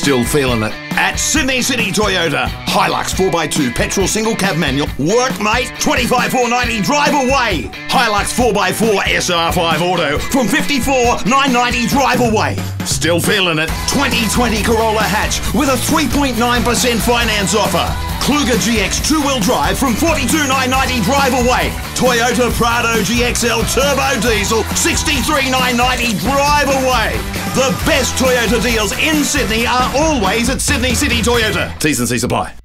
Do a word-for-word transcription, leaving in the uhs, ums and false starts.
Still feeling it? At Sydney City Toyota, Hilux four by two petrol single cab manual, work mate, twenty-five four ninety drive away. Hilux four by four S R five Auto from fifty-four nine ninety drive away. Still feeling it? twenty twenty Corolla hatch with a three point nine percent finance offer. Kluger G X two-wheel drive from forty-two nine ninety drive away. Toyota Prado G X L turbo diesel sixty-three nine ninety drive away. The best Toyota deals in Sydney are always at Sydney City Toyota. T's and C's apply.